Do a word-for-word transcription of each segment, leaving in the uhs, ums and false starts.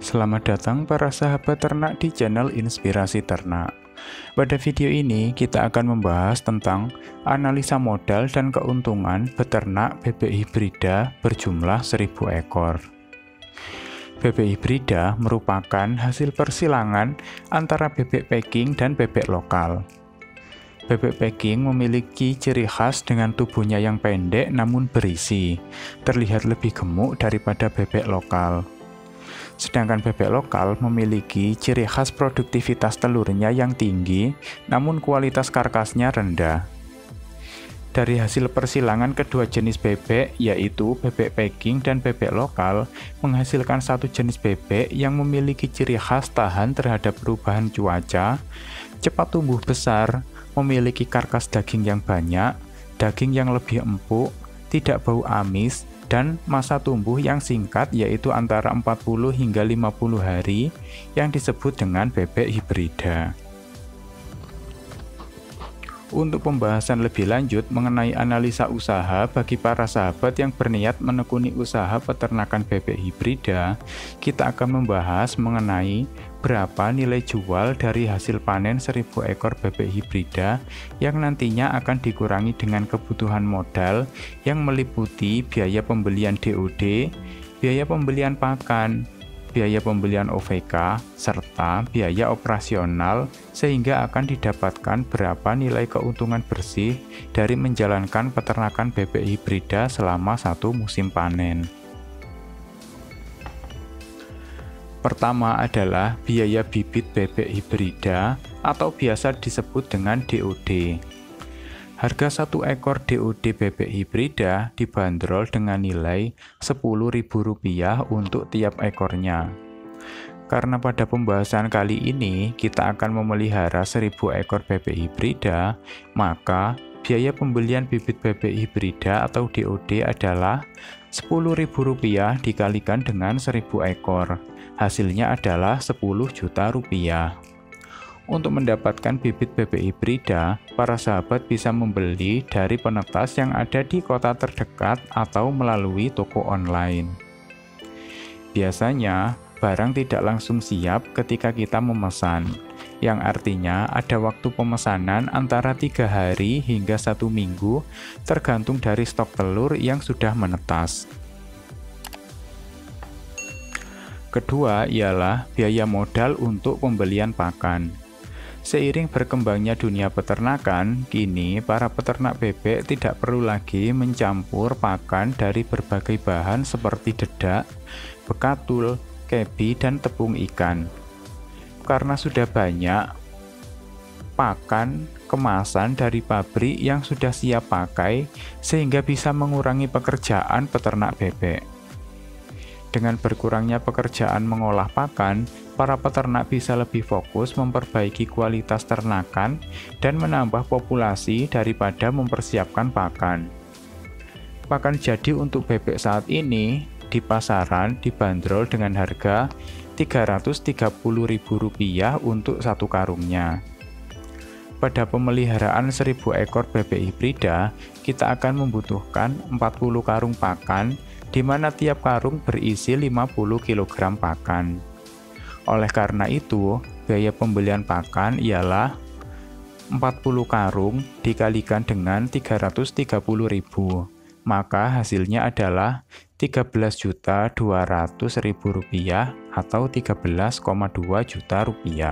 Selamat datang para sahabat ternak di channel Inspirasi Ternak. Pada video ini kita akan membahas tentang analisa modal dan keuntungan beternak bebek hibrida berjumlah seribu ekor. Bebek hibrida merupakan hasil persilangan antara bebek packing dan bebek lokal. Bebek packing memiliki ciri khas dengan tubuhnya yang pendek namun berisi, terlihat lebih gemuk daripada bebek lokal. Sedangkan bebek lokal memiliki ciri khas produktivitas telurnya yang tinggi, namun kualitas karkasnya rendah. Dari hasil persilangan kedua jenis bebek, yaitu bebek packing dan bebek lokal, menghasilkan satu jenis bebek yang memiliki ciri khas tahan terhadap perubahan cuaca, cepat tumbuh besar, memiliki karkas daging yang banyak, daging yang lebih empuk, tidak bau amis, dan masa tumbuh yang singkat yaitu antara empat puluh hingga lima puluh hari yang disebut dengan bebek hibrida. Untuk pembahasan lebih lanjut mengenai analisa usaha bagi para sahabat yang berniat menekuni usaha peternakan bebek hibrida, kita akan membahas mengenai berapa nilai jual dari hasil panen seribu ekor bebek hibrida yang nantinya akan dikurangi dengan kebutuhan modal yang meliputi biaya pembelian D O D, biaya pembelian pakan, biaya pembelian O V K, serta biaya operasional, sehingga akan didapatkan berapa nilai keuntungan bersih dari menjalankan peternakan bebek hibrida selama satu musim panen. Pertama adalah biaya bibit bebek hibrida atau biasa disebut dengan D O D. Harga satu ekor D O D bebek hibrida dibanderol dengan nilai sepuluh ribu rupiah untuk tiap ekornya. Karena pada pembahasan kali ini kita akan memelihara seribu ekor bebek hibrida, maka biaya pembelian bibit bebek hibrida atau D O D adalah sepuluh ribu rupiah dikalikan dengan seribu ekor. Hasilnya adalah sepuluh juta rupiah. Untuk mendapatkan bibit bebek hibrida, para sahabat bisa membeli dari penetas yang ada di kota terdekat atau melalui toko online. Biasanya, barang tidak langsung siap ketika kita memesan, yang artinya ada waktu pemesanan antara tiga hari hingga satu minggu, tergantung dari stok telur yang sudah menetas. Kedua ialah biaya modal untuk pembelian pakan. Seiring berkembangnya dunia peternakan, kini para peternak bebek tidak perlu lagi mencampur pakan dari berbagai bahan seperti dedak, bekatul, kebi, dan tepung ikan. Karena sudah banyak pakan kemasan dari pabrik yang sudah siap pakai, sehingga bisa mengurangi pekerjaan peternak bebek. Dengan berkurangnya pekerjaan mengolah pakan, para peternak bisa lebih fokus memperbaiki kualitas ternakan dan menambah populasi daripada mempersiapkan pakan. Pakan jadi untuk bebek saat ini di pasaran dibanderol dengan harga tiga ratus tiga puluh ribu rupiah untuk satu karungnya. Pada pemeliharaan seribu ekor bebek hibrida, kita akan membutuhkan empat puluh karung pakan, di mana tiap karung berisi lima puluh kilogram pakan. Oleh karena itu, biaya pembelian pakan ialah empat puluh karung dikalikan dengan tiga ratus tiga puluh ribu, maka hasilnya adalah tiga belas juta dua ratus ribu rupiah atau tiga belas koma dua juta rupiah.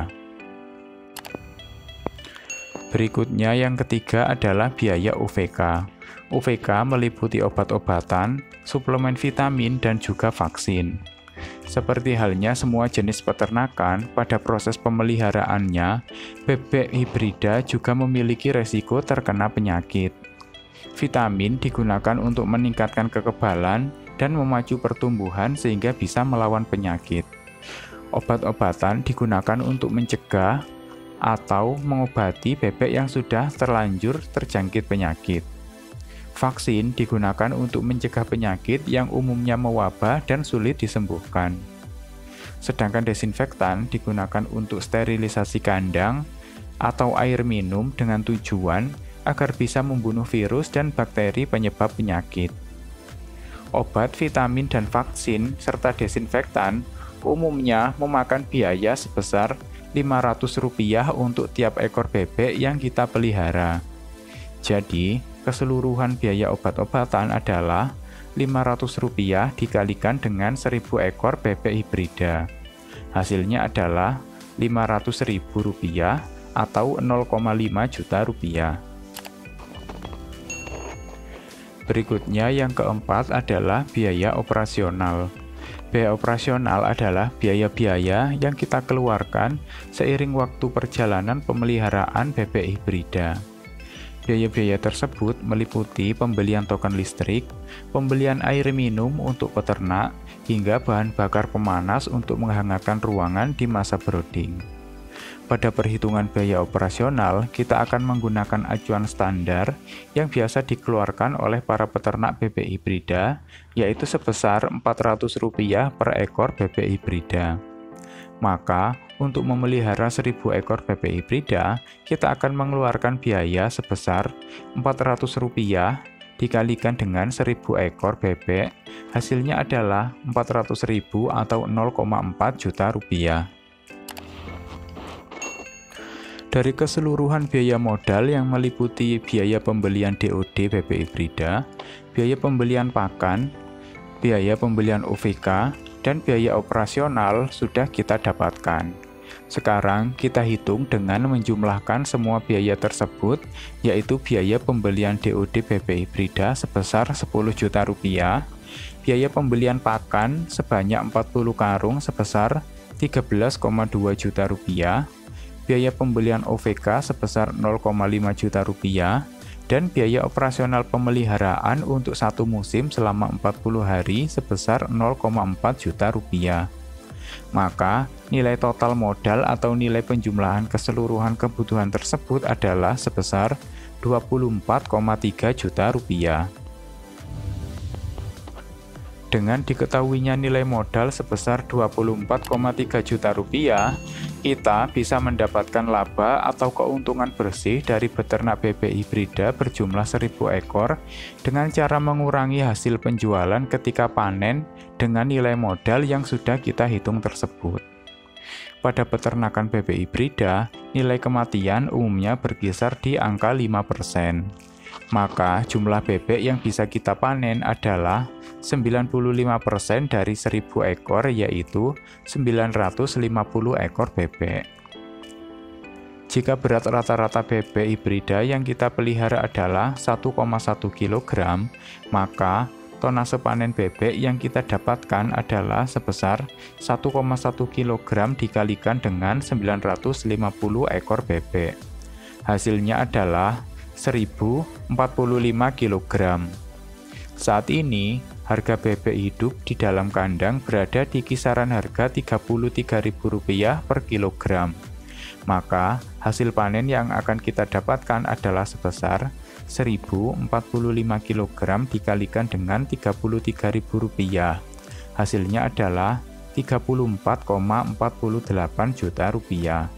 Berikutnya yang ketiga adalah biaya O V K. O V K meliputi obat-obatan, suplemen vitamin, dan juga vaksin. Seperti halnya semua jenis peternakan, pada proses pemeliharaannya, bebek hibrida juga memiliki resiko terkena penyakit. Vitamin digunakan untuk meningkatkan kekebalan dan memacu pertumbuhan sehingga bisa melawan penyakit. Obat-obatan digunakan untuk mencegah atau mengobati bebek yang sudah terlanjur terjangkit penyakit. Vaksin digunakan untuk mencegah penyakit yang umumnya mewabah dan sulit disembuhkan. Sedangkan desinfektan digunakan untuk sterilisasi kandang atau air minum dengan tujuan agar bisa membunuh virus dan bakteri penyebab penyakit. Obat, vitamin, dan vaksin, serta desinfektan umumnya memakan biaya sebesar lima ratus rupiah untuk tiap ekor bebek yang kita pelihara. Jadi, keseluruhan biaya obat-obatan adalah lima ratus rupiah dikalikan dengan seribu ekor bebek hibrida. Hasilnya adalah lima ratus ribu rupiah atau nol koma lima juta rupiah. Berikutnya yang keempat adalah biaya operasional. Biaya operasional adalah biaya-biaya yang kita keluarkan seiring waktu perjalanan pemeliharaan bebek hibrida. Biaya-biaya tersebut meliputi pembelian token listrik, pembelian air minum untuk peternak, hingga bahan bakar pemanas untuk menghangatkan ruangan di masa brooding. Pada perhitungan biaya operasional, kita akan menggunakan acuan standar yang biasa dikeluarkan oleh para peternak bebek hibrida, yaitu sebesar empat ratus rupiah per ekor bebek hibrida. Maka, untuk memelihara seribu ekor bebek hibrida, kita akan mengeluarkan biaya sebesar empat ratus rupiah dikalikan dengan seribu ekor bebek, hasilnya adalah empat ratus ribu atau nol koma empat juta rupiah. Dari keseluruhan biaya modal yang meliputi biaya pembelian D O D bebek hibrida, biaya pembelian pakan, biaya pembelian O V K, dan biaya operasional sudah kita dapatkan. Sekarang kita hitung dengan menjumlahkan semua biaya tersebut, yaitu biaya pembelian D O D bebek hibrida sebesar sepuluh juta rupiah, biaya pembelian pakan sebanyak empat puluh karung sebesar tiga belas koma dua juta rupiah, biaya pembelian O V K sebesar nol koma lima juta rupiah, dan biaya operasional pemeliharaan untuk satu musim selama empat puluh hari sebesar nol koma empat juta rupiah. Maka, nilai total modal atau nilai penjumlahan keseluruhan kebutuhan tersebut adalah sebesar dua puluh empat koma tiga juta rupiah. Dengan diketahuinya nilai modal sebesar dua puluh empat koma tiga juta rupiah, kita bisa mendapatkan laba atau keuntungan bersih dari beternak bebek hibrida berjumlah seribu ekor dengan cara mengurangi hasil penjualan ketika panen dengan nilai modal yang sudah kita hitung tersebut. Pada peternakan bebek hibrida, nilai kematian umumnya berkisar di angka lima persen. Maka jumlah bebek yang bisa kita panen adalah sembilan puluh lima persen dari seribu ekor, yaitu sembilan ratus lima puluh ekor bebek. Jika berat rata-rata bebek hibrida yang kita pelihara adalah satu koma satu kilogram, maka tonase panen bebek yang kita dapatkan adalah sebesar satu koma satu kilogram dikalikan dengan sembilan ratus lima puluh ekor bebek. Hasilnya adalah seribu empat puluh lima kilogram. Saat ini, harga bebek hidup di dalam kandang berada di kisaran harga tiga puluh tiga ribu rupiah per kilogram. Maka, hasil panen yang akan kita dapatkan adalah sebesar seribu empat puluh lima kilogram dikalikan dengan tiga puluh tiga ribu rupiah. Hasilnya adalah tiga puluh empat koma empat delapan juta rupiah.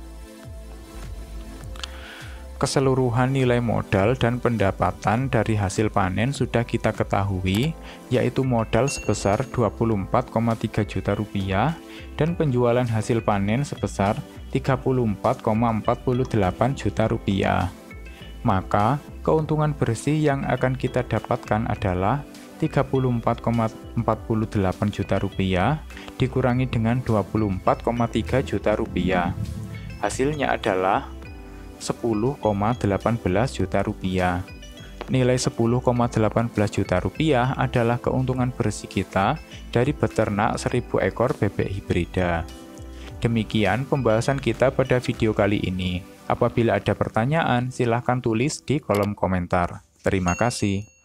Keseluruhan nilai modal dan pendapatan dari hasil panen sudah kita ketahui, yaitu modal sebesar dua puluh empat koma tiga juta rupiah dan penjualan hasil panen sebesar tiga puluh empat koma empat delapan juta rupiah. Maka, keuntungan bersih yang akan kita dapatkan adalah tiga puluh empat koma empat delapan juta rupiah dikurangi dengan dua puluh empat koma tiga juta rupiah. Hasilnya adalah sepuluh koma delapan belas juta rupiah. Nilai sepuluh koma delapan belas juta rupiah adalah keuntungan bersih kita dari beternak seribu ekor bebek hibrida. Demikian pembahasan kita pada video kali ini. Apabila ada pertanyaan, silahkan tulis di kolom komentar. Terima kasih.